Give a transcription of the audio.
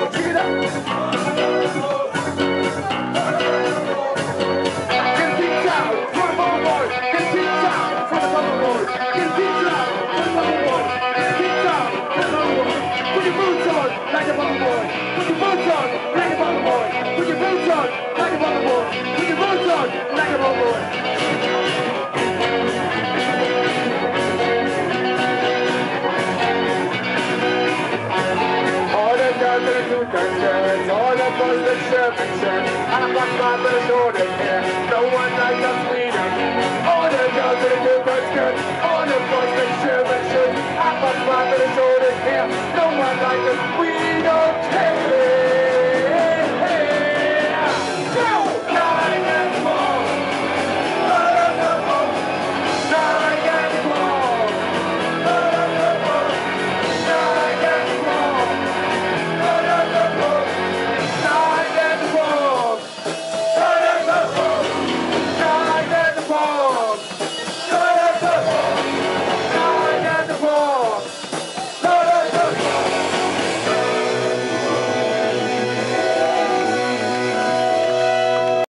Check it out. Get a big town for the Bovver Boys. Get a big town for the Bovver Boys. Get a big town for the Bovver Boys. Get a big town for the Bovver Boys. Put your boots on like a Bovver Boy. Put your boots on like a Bovver Boy. Put your boots on like a Bovver Boy. Put your boots on like a Bovver Boy. All the boys that serve and serve, and I'm not about the short hair. No one like us, we don't. All the girls that do good, good.